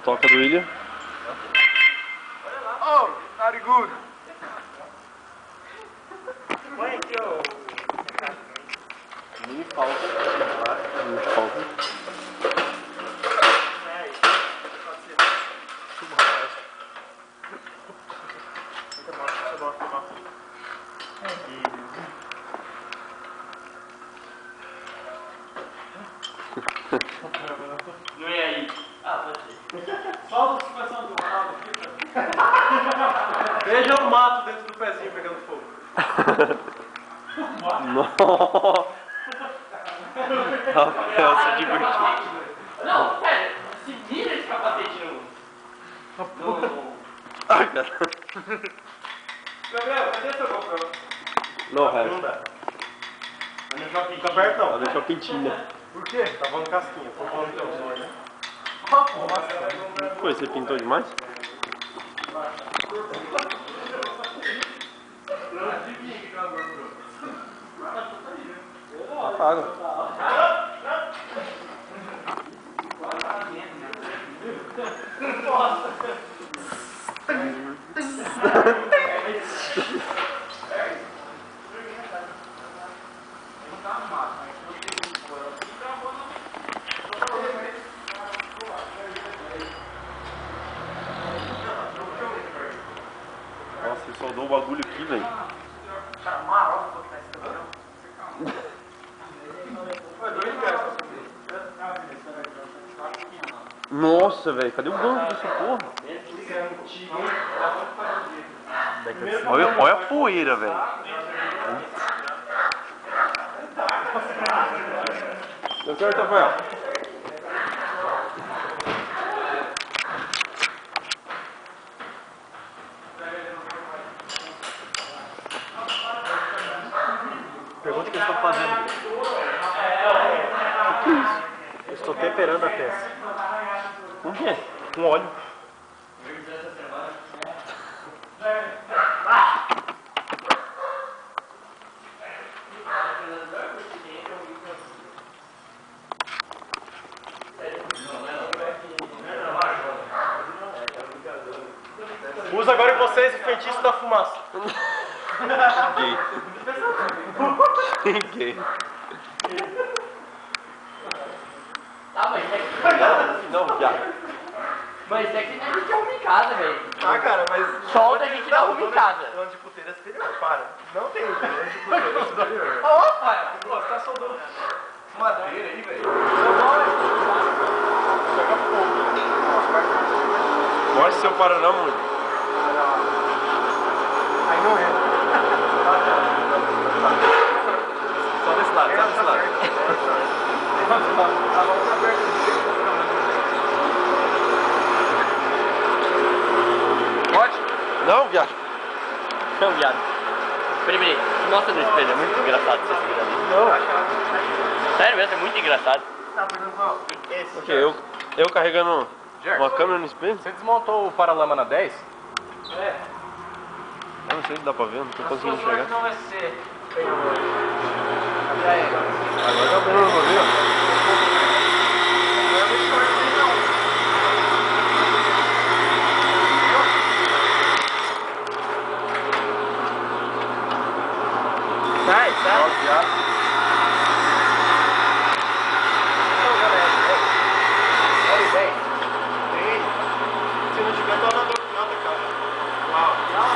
toca do William. Oh, very good. Mini falta. Mini falta. Não é aí. Ah, pode ser. Só a situação do lado aqui. Veja o mato dentro do pezinho pegando fogo. Nossa. Rafael se divertiu. Não, sério. Se vira esse capacete no... Ai, cara. Gabriel, cadê seu GoPro? Não, resto. Não dá. Tá perto não? Ela deixou pintinha. Por quê? Tá falando casquinha. Tô falando teu sonho, né? Foi, você pintou demais? Apaga. Nossa, ele soldou o bagulho aqui, velho. Nossa, velho, cadê o banco dessa porra? Olha a poeira, velho. Deu certo, Rafael? Pergunta o que eu estou fazendo. O que é isso? Eu estou temperando a peça. Com o quê? Com óleo. Usa agora em vocês o feitiço da fumaça. Gay. Tá, mas é que... Não, viado. Mas é que a gente arruma em casa, velho. Ah, cara, mas... Solta a gente arruma em casa. Dono de puteira superior, para. Não tem dono de puteira superior. Opa! Pô, você tá soldando madeira aí, velho. Pega fogo. Mostra seu Paraná, muito. Aí não entra. Só desse lado, só desse lado. Pode? Não, viado. Não, viado. Peraí. Mostra no espelho, é muito engraçado você segurando isso. Não. Sério mesmo, é muito engraçado. Tá pegando qual? Esse. Ok, eu carregando uma câmera no espelho? Você desmontou o paralama na 10? É. Eu não sei se dá pra ver, não tô conseguindo enxergar. Não vai ser. Agora tá vendo pra ver, ó. Sai. Se não tiver, tá nada, cara. Uau.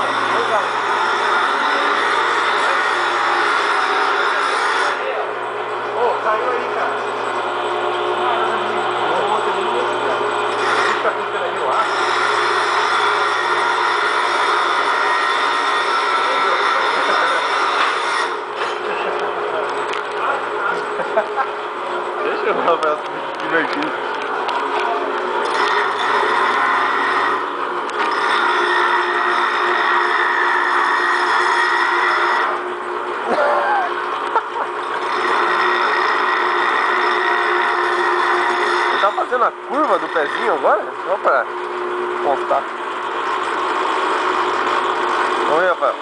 Ô, caiu aí, cara. Fica clicando aí no ar. Deixa o Rafael se divertir. Tá fazendo a curva do pezinho agora? Só pra constar. Vamos aí, Rafael.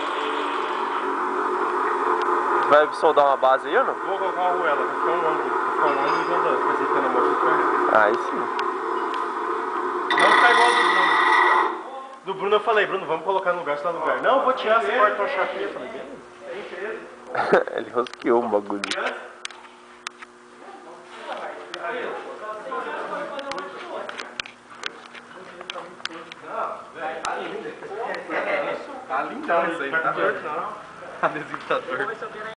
Vai soldar uma base aí ou não? Vou colocar uma arruela, vai ficar um ângulo. Vai ficar um ângulo e anda apresentando a moto do pé. Aí sim. Não ficar Bruno, eu falei, Bruno, vamos colocar no lugar, você tá no lugar. Não, eu vou tirar, você corta uma chapinha. Eu falei, beleza. Ele rosqueou um bagulho. Tá lindão isso aí, tá torto não. Adesivo tá torto.